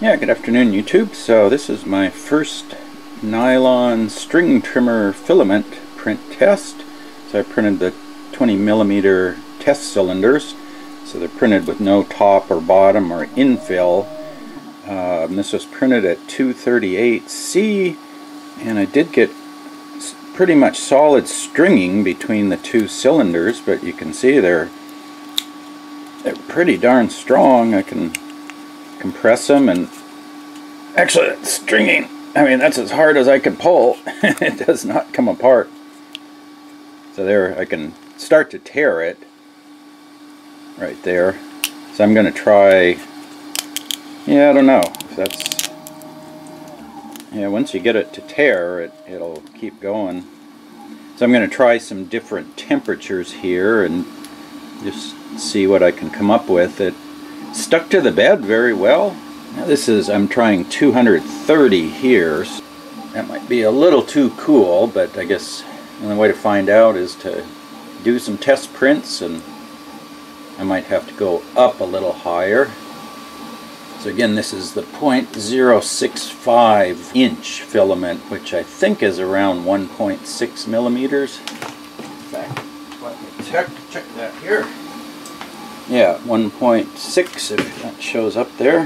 Yeah, good afternoon YouTube. So this is my first nylon string trimmer filament print test. So I printed the 20mm test cylinders. So they're printed with no top or bottom or infill. This was printed at 238C, and I did get pretty much solid stringing between the two cylinders, but you can see they're pretty darn strong. I can compress them, and actually that stringing, I mean, that's as hard as I can pull. It does not come apart. So there, I can start to tear it right there. So I'm going to try, yeah, I don't know if that's, yeah, once you get it to tear, it'll keep going. So I'm going to try some different temperatures here and just see what I can come up with. It stuck to the bed very well. Now this is, I'm trying 230 here. So that might be a little too cool, but I guess the only way to find out is to do some test prints, and I might have to go up a little higher. So again, this is the 0.065 inch filament, which I think is around 1.6 millimeters. In fact, let me check that here. Yeah, 1.6 if that shows up there.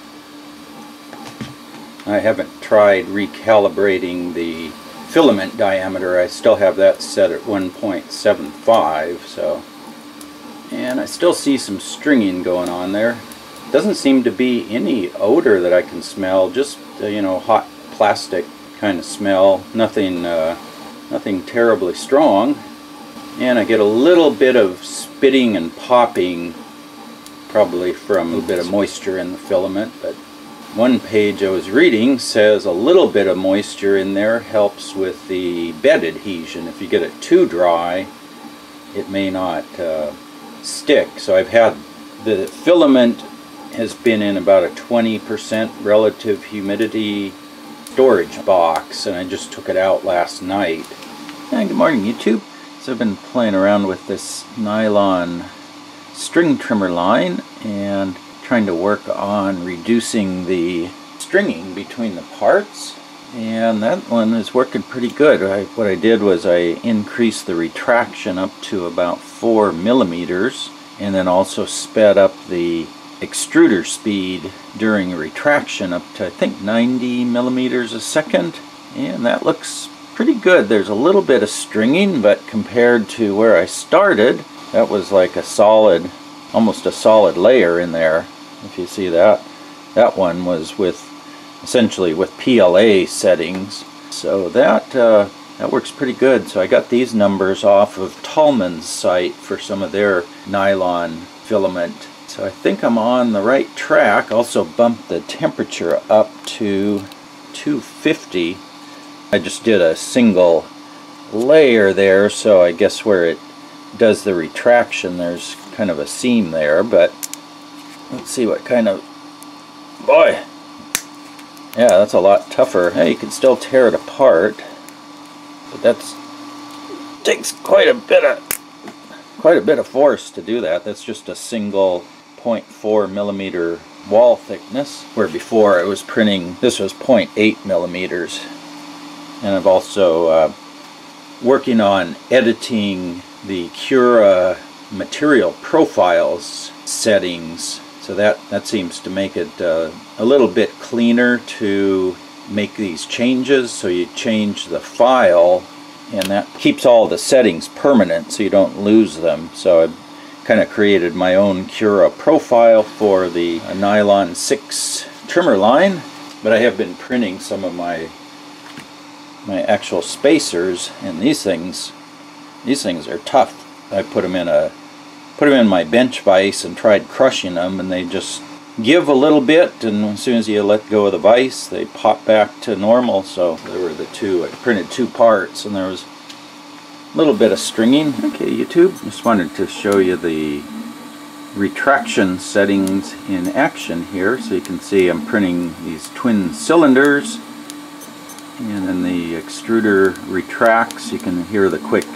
I haven't tried recalibrating the filament diameter. I still have that set at 1.75, so, and I still see some stringing going on there. Doesn't seem to be any odor that I can smell, just you know, hot plastic kind of smell. Nothing nothing terribly strong. And I get a little bit of spitting and popping, probably from a little bit of moisture in the filament, but one page I was reading says a little bit of moisture in there helps with the bed adhesion. If you get it too dry, it may not stick. So I've had the filament has been in about a 20% relative humidity storage box, and I just took it out last night. And good morning YouTube. So I've been playing around with this nylon string trimmer line and trying to work on reducing the stringing between the parts, and that one is working pretty good. What I did was I increased the retraction up to about 4 millimeters, and then also sped up the extruder speed during retraction up to I think 90 millimeters a second, and that looks pretty good. There's a little bit of stringing, but compared to where I started, that was like a solid, almost a solid layer in there. If you see that, that one was with essentially with PLA settings, so that that works pretty good. So I got these numbers off of Tallman's site for some of their nylon filament. So I think I'm on the right track. Also bumped the temperature up to 250. I just did a single layer there, so I guess where it does the retraction there's kind of a seam there, but let's see what kind of, boy, yeah, that's a lot tougher. Hey, you can still tear it apart, but that's takes quite a bit of force to do that. That's just a single 0.4 millimeter wall thickness, where before I was printing, this was 0.8 millimeters. And I've also working on editing the Cura material profiles settings, so that seems to make it a little bit cleaner to make these changes. So you change the file, and that keeps all the settings permanent so you don't lose them. So I've kind of created my own Cura profile for the nylon 6 trimmer line, but I have been printing some of my actual spacers, and these things are tough. I put them in my bench vise and tried crushing them, and they just give a little bit, and as soon as you let go of the vise they pop back to normal. So there were the two, I printed 2 parts, and there was a little bit of stringing. Okay YouTube, just wanted to show you the retraction settings in action here. So you can see I'm printing these twin cylinders, and then the extruder retracts. You can hear the quick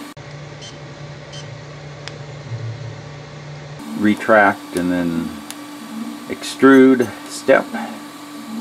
retract and then extrude step.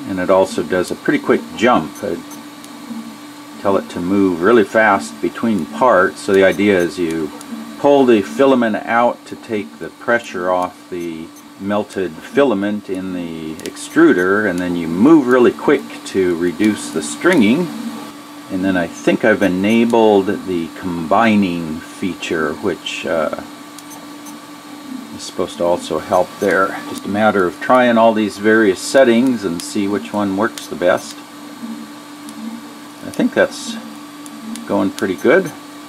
and it also does a pretty quick jump. I tell it to move really fast between parts, so the idea is you pull the filament out to take the pressure off the melted filament in the extruder, and then you move really quick to reduce the stringing. And then I think I've enabled the combining feature, which is supposed to also help there. Just a matter of trying all these various settings and see which one works the best. I think that's going pretty good.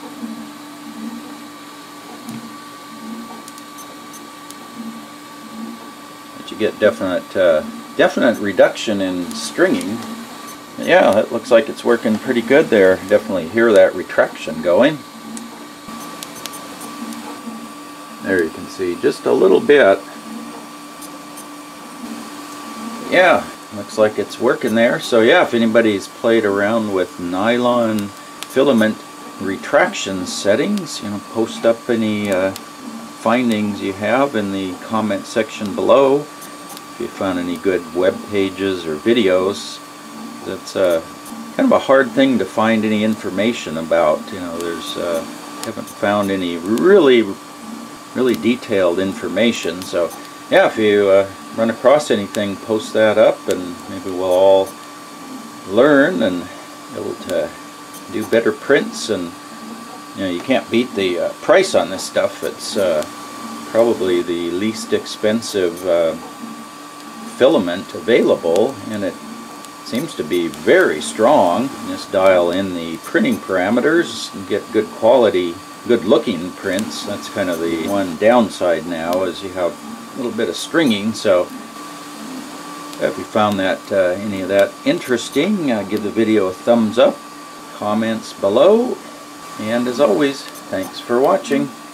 But you get definite reduction in stringing. Yeah, it looks like it's working pretty good there. Definitely hear that retraction going. There you can see just a little bit. Yeah, looks like it's working there. So yeah, if anybody's played around with nylon filament retraction settings, you know, post up any findings you have in the comment section below. If you found any good web pages or videos. That's kind of a hard thing to find any information about. You know, there's haven't found any really detailed information. So yeah, if you run across anything, post that up, and maybe we'll all learn and be able to do better prints. And you know, you can't beat the price on this stuff. It's probably the least expensive filament available, and it seems to be very strong. Just dial in the printing parameters and get good quality, good looking prints. That's kind of the one downside now, is you have a little bit of stringing. So if you found that any of that interesting, give the video a thumbs up, comments below, and as always, thanks for watching.